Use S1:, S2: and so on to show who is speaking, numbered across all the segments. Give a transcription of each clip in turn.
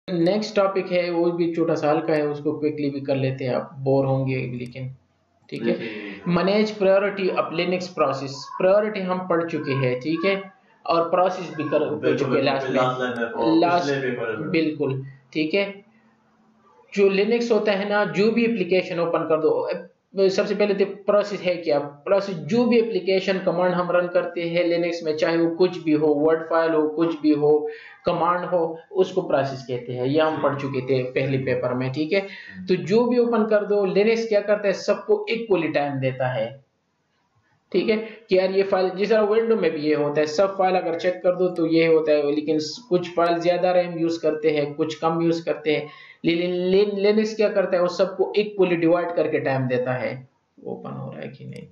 S1: Next topic है वो भी छोटा सा हल्का है, उसको क्विकली भी कर लेते हैं, आप बोर होंगे लेकिन ठीक है। Manage priority of Linux process. Priority हम पढ़ चुके हैं, ठीक है, और प्रोसेस भी कर चुके लास्ट में, लास्ट बिल्कुल ठीक है। जो लिनक्स होता है ना, जो भी एप्लीकेशन ओपन कर दो, सबसे पहले तो प्रोसेस है क्या। प्रोसेस जो भी एप्लीकेशन कमांड हम रन करते हैं लिनक्स में, चाहे वो कुछ भी हो, वर्ड फाइल हो, कुछ भी हो, कमांड हो, उसको प्रोसेस कहते हैं। ये हम पढ़ चुके थे पहले पेपर में, ठीक है। तो जो भी ओपन कर दो, लिनक्स क्या करता है, सबको इक्वली टाइम देता है, ठीक है, कि यार ये फाइल, जिस तरह विंडो में भी ये होता है, सब फाइल अगर चेक कर दो तो ये होता है, लेकिन कुछ फाइल ज्यादा रैम यूज करते हैं, कुछ कम यूज करते हैं। लिनक्स क्या करता है, वो सबको इक्वली डिवाइड करके टाइम देता है। ओपन हो रहा है कि नहीं,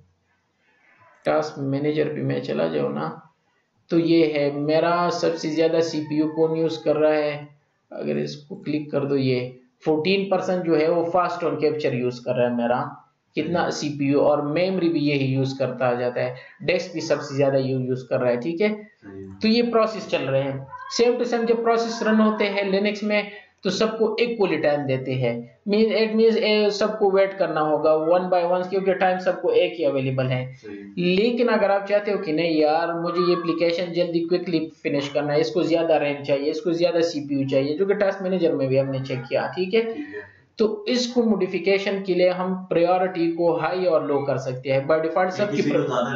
S1: टास्क मैनेजर पे मैं चला जाऊं ना, तो ये है मेरा सबसे ज्यादा सीपीयू कौन यूज कर रहा है। अगर इसको क्लिक कर दो, ये 14% जो है वो फास्ट ऑन कैप्चर यूज कर रहा है मेरा, कितना सीपीयू, और मेमोरी भी यही यूज करता जाता है, डेस्क भी सबसे ज्यादा यूज कर रहा है, ठीक है। तो ये प्रोसेस चल रहे हैं, सेम टू सेम जब प्रोसेस रन होते हैं लिनक्स में तो सबको इक्वली टाइम देते हैं। इट मींस सबको वेट करना होगा वन बाय वन, क्योंकि टाइम सबको एक ही अवेलेबल है। लेकिन अगर आप चाहते हो कि नहीं यार मुझे ये एप्लीकेशन जल्दी क्विकली फिनिश करना है, इसको ज्यादा रैम चाहिए, इसको ज्यादा सीपीयू चाहिए, जो कि टास्क मैनेजर में भी हमने चेक किया, ठीक है, तो इसको मॉडिफिकेशन के लिए हम प्रायोरिटी को हाई और लो कर सकते हैं। बाय डिफॉल्ट सबकी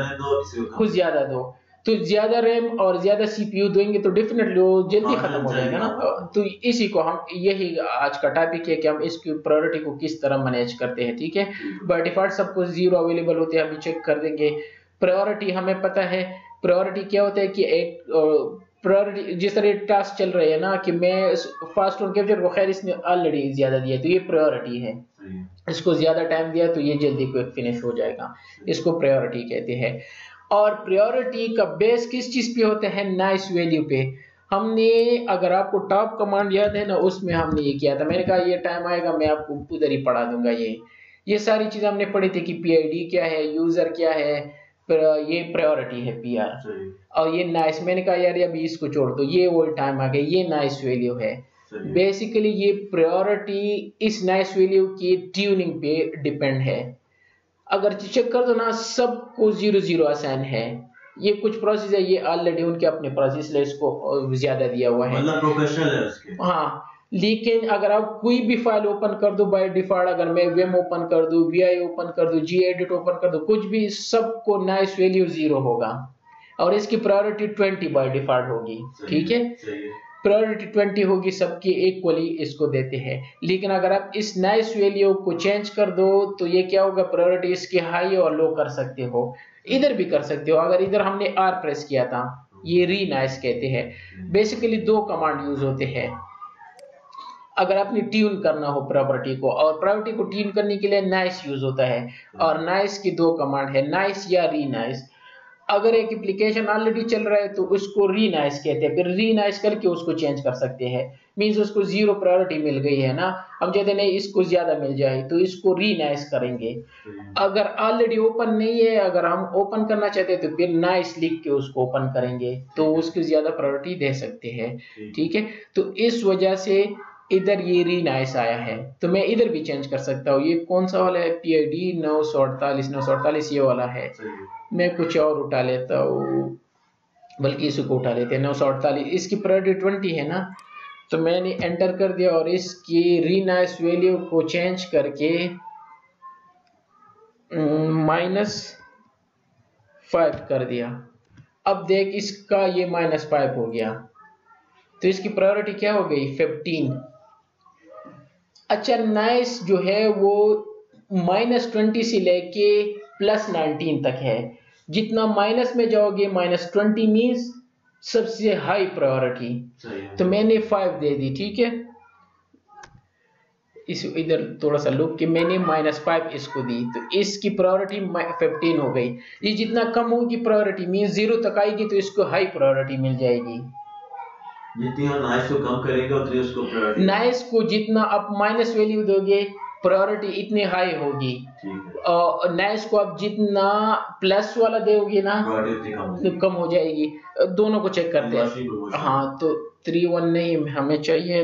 S1: कुछ ज्यादा दो, तो ज्यादा रैम और ज्यादा सीपीयू देंगे तो डेफिनेटली वो जल्दी खत्म हो जाएगा ना। तो इसी को हम, यही आज का टॉपिक है कि हम इसकी प्रायोरिटी को किस तरह मैनेज करते हैं, ठीक है। बाय डिफॉल्ट सबको 0 अवेलेबल होते हैं, अभी चेक कर देंगे। प्रायोरिटी हमें पता है, प्रायोरिटी क्या होता है कि एक प्रायोरिटी, जिस तरह टास्क चल रहे हैं ना, कि मैं फास्ट ऑन कैप्चर को, खैर इसने ऑलरेडी ज्यादा दिया तो ये प्रायोरिटी है, इसको ज्यादा टाइम दिया तो ये जल्दी क्विक फिनिश हो जाएगा, इसको प्रायोरिटी कहते हैं। और प्रायोरिटी का बेस किस चीज पे होता है, नाइस वैल्यू पे। हमने, अगर आपको टॉप कमांड याद है ना, उसमें हमने ये किया था, मैंने कहा ये टाइम आएगा मैं आपको उधर ही पढ़ा दूंगा। ये सारी चीजें हमने पढ़ी थी कि पीआईडी क्या है, यूजर क्या है, ये प्रायोरिटी है पीआर, और ये नाइस, मैंने कहा यार अभी इसको छोड़ दो, ये वो टाइम आ गया, ये नाइस वैल्यू है। बेसिकली ये प्रायोरिटी इस नाइस वैल्यू की ट्यूनिंग पे डिपेंड है। अगर चेक कर दो ना, सबको 0-0 आसान है। ये कुछ प्रोसेस है, ये ऑलरेडी उनके अपने प्रोसेस ले, इसको ज्यादा दिया हुआ है, मतलब प्रोफेशनल है उसके। हाँ, लेकिन अगर आप कोई भी फाइल ओपन कर दो बाय डिफॉल्ट, अगर मैं वेम ओपन कर दूं, वीआई ओपन कर दूं, जी एडिट ओपन कर दूं, कुछ भी, सबको नाइस वैल्यू 0 होगा, और इसकी प्रायोरिटी 20 बाय डिफॉल्ट होगी, ठीक है। प्रायोरिटी 20 होगी, सबकी इक्वली इसको देते हैं। लेकिन अगर आप इस नाइस वैल्यू को चेंज कर दो तो ये क्या होगा, प्रायोरिटी इसकी हाई और लो कर सकते हो, इधर भी कर सकते हो। अगर इधर हमने आर प्रेस किया था, ये री नाइस कहते हैं। बेसिकली 2 कमांड यूज होते हैं अगर आपने ट्यून करना हो प्रॉपर्टी को, और प्रॉपर्टी को ट्यून करने के लिए नाइस यूज होता है, और नाइस की 2 कमांड है, नाइस या री नाइस। अगर एक एप्लीकेशन ऑलरेडी चल रहा है तो उसको री नाइस कहते हैं, फिर री नाइस करके उसको चेंज कर सकते हैं। मींस उसको 0 प्रायोरिटी मिल गई है ना, हम चाहते नहीं इसको ज्यादा मिल जाए तो इसको री नाइस करेंगे। अगर ऑलरेडी ओपन नहीं है, अगर हम ओपन करना चाहते हैं तो फिर नाइस लिख के उसको ओपन करेंगे, तो उसको ज्यादा प्रायोरिटी दे सकते हैं, ठीक है। तो इस वजह से इधर ये री नाइस आया है, तो मैं इधर भी चेंज कर सकता हूँ। ये कौन सा वाला है, पीआईडी 948 ये वाला है। मैं कुछ और उठा लेता हूँ, बल्कि इसको उठा लेते हैं 948, इसकी प्रायोरिटी 20 है ना, तो मैंने एंटर कर दिया और इसकी री नाइस वैल्यू को चेंज करके -5 कर दिया। अब देख इसका ये -5 हो गया, तो इसकी प्रायोरिटी क्या हो गई, 15। अच्छा, नाइस जो है वो -20 से लेके +19 तक है। जितना माइनस में जाओगे -20 मीन्स सबसे हाई प्रायोरिटी, तो मैंने 5 दे दी, ठीक है। इस इधर थोड़ा सा लुक कि मैंने -5 इसको दी, तो इसकी प्रायोरिटी 15 हो गई। ये जितना कम होगी प्रायोरिटी मीन्स 0 तक आएगी तो इसको हाई प्रायोरिटी मिल जाएगी। जितनी हम नाइस को कम करेंगे उतनी उसको प्रायोरिटी, नाइस को जितना आप माइनस वैल्यू दोगे प्रायोरिटी इतनी हाई होगी, और नाइस को आप जितना प्लस वाला दोगे ना तो कम हो जाएगी। दोनों को चेक करते हैं। हाँ, तो 31 नहीं, हमें चाहिए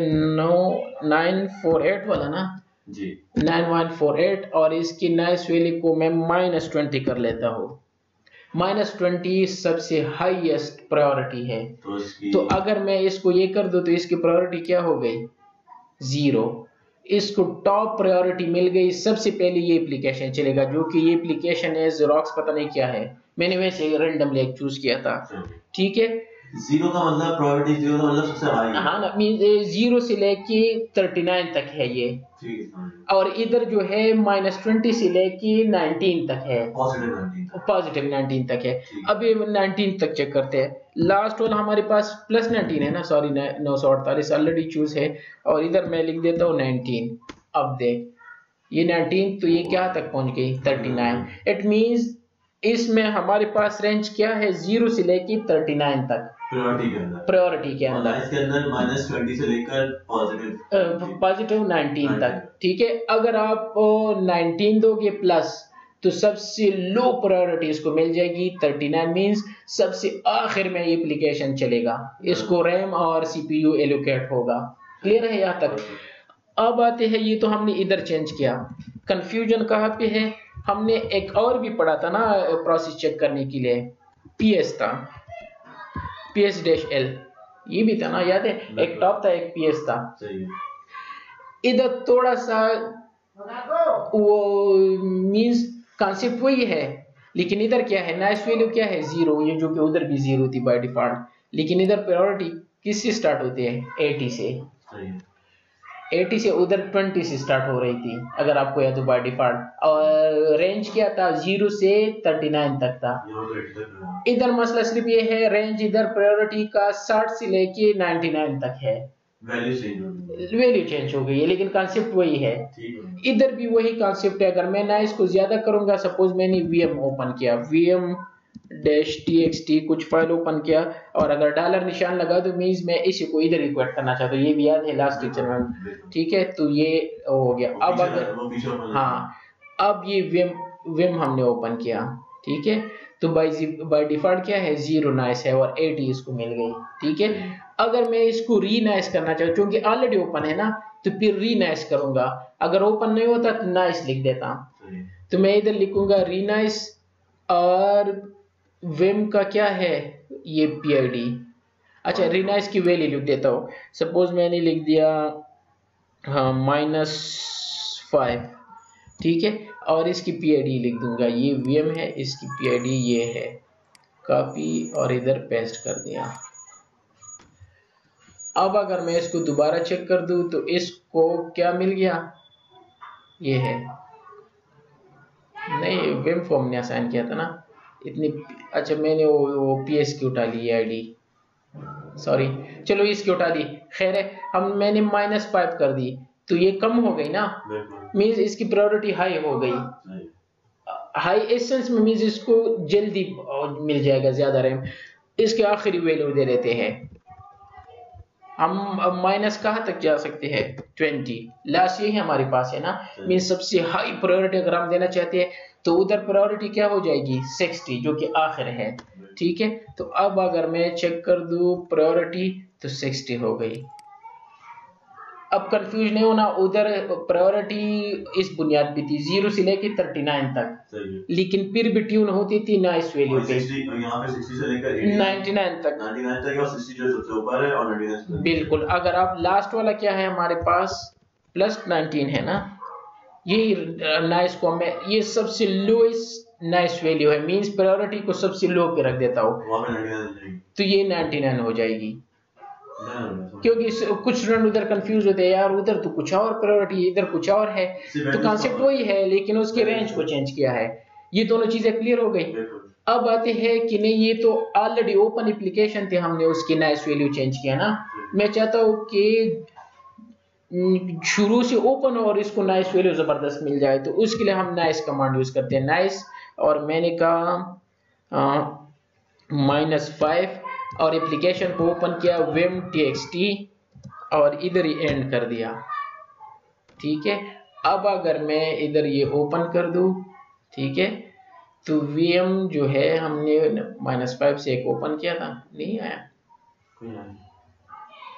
S1: 948 वाला ना जी, 9148, और इसकी नाइस वैल्यू को मैं -20 कर लेता हूँ। -20 सबसे हाईएस्ट प्रायोरिटी है, तो अगर मैं इसको ये कर दूं तो इसकी प्रायोरिटी क्या हो गई, 0। इसको टॉप प्रायोरिटी मिल गई, सबसे पहले ये एप्लीकेशन चलेगा, जो कि ये एप्लीकेशन है ज़ेरॉक्स, पता नहीं क्या है, मैंने वैसे रैंडमली एक चूज किया था, ठीक है।
S2: 0 का मतलब प्रायोरिटी 0 का मतलब सबसे हाई है,
S1: हाँ ना, 0 से लेके 39 तक है ये, और इधर जो है -20 से लेके 19 तक है, पॉजिटिव 19 तक है। अब ये 19 तक चेक करते हैं, लास्ट वाला हमारे पास +19 है ना, सॉरी 948 ऑलरेडी चूज है, और इधर मैं लिख देता हूँ 19। अब देख ये 19, तो ये क्या तक पहुंच गई, 39। इट मींस इसमें हमारे पास रेंज क्या है, 0 से लेके 39 तक प्रायोरिटी के अंदर
S2: इसके अंदर -20 से लेकर
S1: पॉजिटिव 19 तक, ठीक है। अगर आप 19 दोगे प्लस, तो सबसे लो प्रायोरिटी इसको मिल जाएगी 39, मींस सबसे आखिर में ये एप्लीकेशन चलेगा, इसको रैम और सीपीयू एलोकेट होगा। क्लियर है यहाँ तक? अब आते हैं, ये तो हमने इधर चेंज किया, कंफ्यूजन कहाँ पे है, हमने एक और भी पढ़ा था ना प्रोसेस चेक करने के लिए, PS था, PS-L, ये भी था ना, याद है, एक टॉप था एक PS था। इधर थोड़ा सा वो मींस कॉन्सेप्ट वही है, लेकिन इधर क्या है, नाइस वैल्यू क्या है, 0, ये जो कि उधर भी 0 थी बाय डिफॉल्ट, लेकिन इधर प्रायोरिटी किससे स्टार्ट होती है, 80 से, 80 से उधर 20 से स्टार्ट हो रही थी, अगर आपको याद हो बाय डिफॉल्ट, और रेंज क्या था, 0 से 39 तक था। इधर मसला सिर्फ ये है, रेंज इधर प्रायोरिटी का 60 से लेके 99 तक है, वैल्यू चेंज हो गई है, लेकिन कॉन्सेप्ट वही है। इधर भी वही कॉन्सेप्ट है, अगर मैं ना इसको ज्यादा करूंगा, सपोज मैंने VM ओपन किया, VM-txt कुछ फाइल ओपन किया, और अगर डॉलर निशान लगा तो मींस मैं इसी को इधर इक्वेट करना चाहता हूँ, ये भी याद है लास्ट लेक्चर में, ठीक है, तो ये हो गया। अब अगर हाँ, अब ये विम हमने ओपन किया, ठीक है, तो बाय डिफॉल्ट क्या है, 0 नाइस है, और 80 इसको मिल गई, ठीक है। अगर मैं इसको रीनाइस करना चाहूँ, क्योंकि ऑलरेडी ओपन है ना, तो फिर रीनाइस करूंगा, अगर ओपन नहीं होता तो नाइस लिख देता, तो मैं इधर लिखूंगा रीनाइस, और विम का क्या है, ये PID, अच्छा रीनाइस की वैल्यू लिख देता हूँ, सपोज मैंने लिख दिया हाँ -5, ठीक है, और इसकी PID लिख दूंगा, ये VM है, इसकी PID ये है, कॉपी और इधर पेस्ट कर दिया। अब अगर मैं इसको दोबारा चेक कर दूं तो इसको क्या मिल गया, ये है, नहीं विम फॉर्म ने असाइन किया था ना इतनी, अच्छा मैंने वो PS की उठा ली ID, सॉरी, चलो इसकी उठा दी, खैर है, मैंने -5 कर दी, तो ये कम हो गई ना, मींस इसकी प्रायोरिटी हाई हो गई, हाई एसेंस में मींस इसको जल्दी मिल जाएगा ज्यादा रैम, इसके आखिरी वैल्यू दे देते हैं हम, माइनस कहाँ तक जा सकते हैं, 20, लास्ट यही हमारे पास है ना, मींस सबसे हाई प्रायोरिटी अगर हम देना चाहते हैं तो उधर प्रायोरिटी क्या हो जाएगी, 60, जो कि आखिर है, ठीक है। तो अब अगर मैं चेक कर दूं प्रायोरिटी, तो 60 हो गई। अब कंफ्यूज नहीं होना, उधर प्रायोरिटी इस बुनियाद पे थी 0 से लेके 39 तक, लेकिन फिर भी ट्यून होती थी नाइस वैल्यू पे,
S2: यहाँ पे 60 से लेकर
S1: 99 तक,
S2: 99 तक, और 60 जो सबसे ऊपर है, और 99
S1: बिल्कुल। अगर आप लास्ट वाला क्या है हमारे पास, +19 है ना, ये नाइस को मैं, ये सबसे लोएस्ट नाइस वैल्यू है, मींस प्रायोरिटी को सबसे लो पे रख देता हूँ, तो ये 99 हो जाएगी, क्योंकि कुछ स्टूडेंट उधर कंफ्यूज होते हैं, यार उधर तो कुछ और प्रायोरिटी, इधर कुछ और है, तो कॉन्सेप्ट वही है, लेकिन उसके रेंज को चेंज किया है। ये दोनों चीजें क्लियर हो गई। अब आते हैं कि नहीं, ये तो ऑलरेडी ओपन एप्लीकेशन थे, हमने उसकी नाइस वैल्यू चेंज किया ना, मैं चाहता हूँ कि शुरू से ओपन और इसको नाइस वैल्यू जबरदस्त मिल जाए, तो उसके लिए हम नाइस कमांड यूज करते हैं, नाइस, और मैंने कहा -5, और एप्लीकेशन को ओपन किया vim.txt, और इधर ही एंड कर दिया, ठीक है। अब अगर मैं इधर ये ओपन कर दूं, ठीक है, तो VM जो है हमने -5 से एक ओपन किया था, नहीं आया,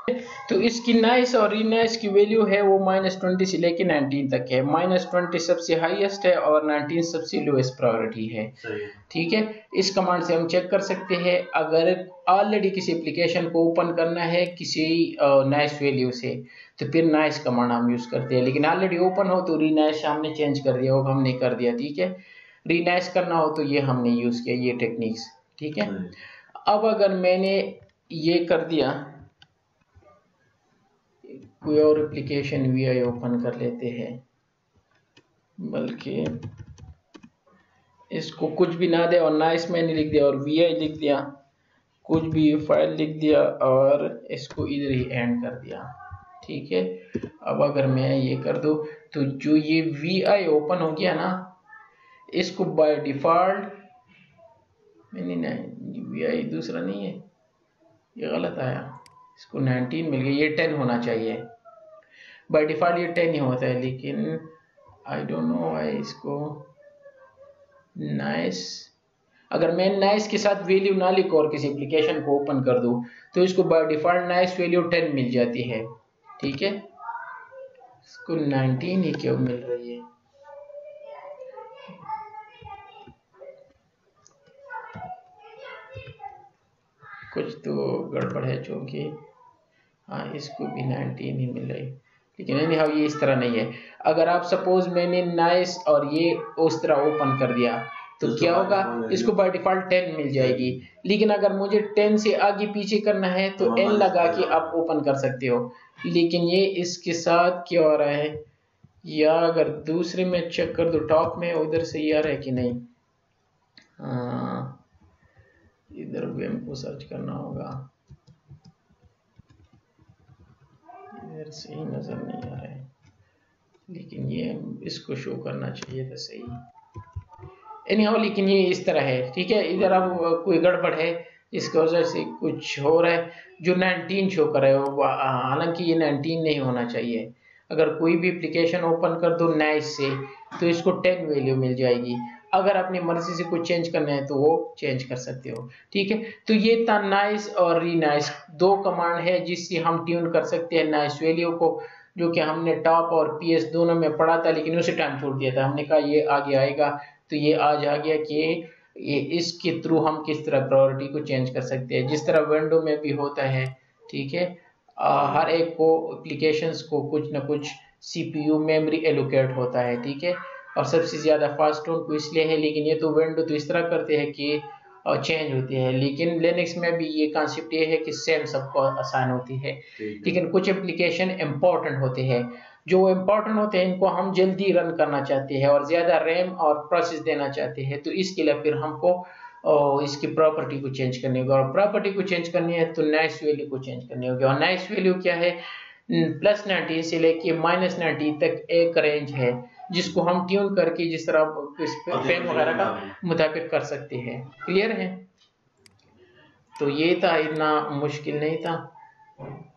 S1: तो इसकी नाइस और रीनाइस की वैल्यू है वो -20 से लेके 19 तक है। -20 सबसे हाईएस्ट है और 19 सबसे लोएस्ट प्रायोरिटी है। ठीक है, इस कमांड से हम चेक कर सकते हैं अगर ऑलरेडी किसी एप्लीकेशन को ओपन करना है किसी नाइस वैल्यू से, तो फिर नाइस कमांड हम यूज करते हैं। लेकिन ऑलरेडी ओपन हो तो रीनाइस हमने चेंज कर दिया, वो हमने कर दिया। ठीक है, रीनाइस करना हो तो ये हमने यूज किया, ये टेक्निक्स। ठीक है, अब अगर मैंने ये कर दिया, कोई और एप्लीकेशन वी ओपन कर लेते हैं, बल्कि इसको कुछ भी ना दे और नाइस मैंने लिख दिया और वी लिख दिया, कुछ भी फाइल लिख दिया और इसको इधर ही एंड कर दिया। ठीक है, अब अगर मैं ये कर दूं तो जो ये वी ओपन हो गया ना, इसको बाय डिफॉल्ट नहीं वी दूसरा नहीं है, ये गलत आया, इसको 19 मिल गया, ये 10 होना चाहिए। बाय डिफॉल्ट ये 10 ही होता है, लेकिन आई डोंट नो व्हाई इसको नाइस, अगर मैं नाइस के साथ वैल्यू ना लिखूं और किसी एप्लीकेशन को ओपन कर दूं तो इसको बाय डिफॉल्ट नाइस वैल्यू 10 मिल जाती है। ठीक है, इसको 19 ही क्यों मिल रही है? कुछ तो गड़बड़ है, क्योंकि हाँ इसको भी 19 ही मिल रही, लेकिन एनी हाउ ये इस तरह नहीं है। अगर आप सपोज मैंने नाइस और ये उस तरह ओपन कर दिया तो क्या होगा, इसको बाय डिफॉल्ट 10 मिल जाएगी। लेकिन अगर मुझे 10 से आगे पीछे करना है तो n लगा के आप ओपन कर सकते हो। लेकिन ये इसके साथ क्या हो रहा है, या अगर दूसरे में चेक कर दो टॉप में, उधर से ये आ रहा है कि नहीं, हाँ इधर भी हमको सर्च करना होगा, इधर से ही नजर नहीं आ रहा है, लेकिन ये इसको शो करना चाहिए था सही। एनीहाउ लेकिन ये इस तरह है। ठीक है, इधर अब कोई गड़बड़ है, इसकी वजह से कुछ हो रहा है, जो 19 शो कर रहा है, हालांकि ये 19 नहीं होना चाहिए। अगर कोई भी एप्लीकेशन ओपन कर दो नाइस से तो इसको 10 वैल्यू मिल जाएगी। अगर अपनी मर्जी से कुछ चेंज करना है तो वो चेंज कर सकते हो। ठीक है, तो ये था नाइस और रीनाइस, दो कमांड है जिससे हम ट्यून कर सकते हैं नाइस वैल्यू को, जो कि हमने टॉप और पीएस दोनों में पढ़ा था, लेकिन उसी टाइम छोड़ दिया था। हमने कहा ये आगे आएगा, तो ये आज आ गया कि ये इसके थ्रू हम किस तरह प्रायोरिटी को चेंज कर सकते हैं, जिस तरह विंडो में भी होता है। ठीक है, हर एक को एप्लीकेशंस को कुछ ना कुछ सीपीयू मेमोरी एलोकेट होता है। ठीक है, और सबसे ज़्यादा फास्ट उनको इसलिए है, लेकिन ये तो विंडो तो इस तरह करते हैं कि चेंज होती है, लेकिन लिनक्स में भी ये कॉन्सेप्ट ये है कि सेम सबको आसान होती है। लेकिन कुछ एप्लीकेशन इम्पोर्टेंट होते हैं, जो इम्पोर्टेंट होते हैं इनको हम जल्दी रन करना चाहते हैं और ज़्यादा रैम और प्रोसेस देना चाहते हैं, तो इसके लिए फिर हमको इसकी प्रॉपर्टी को चेंज करनी होगी, और प्रॉपर्टी को चेंज करनी है तो नाइस वैल्यू को चेंज करनी होगी। और नाइस वैल्यू क्या है, +19 से लेके -19 तक एक रेंज है, जिसको हम ट्यून करके जिस तरह पेन वगैरह का मुताबिक कर सकते हैं। क्लियर है? तो ये था, इतना मुश्किल नहीं था।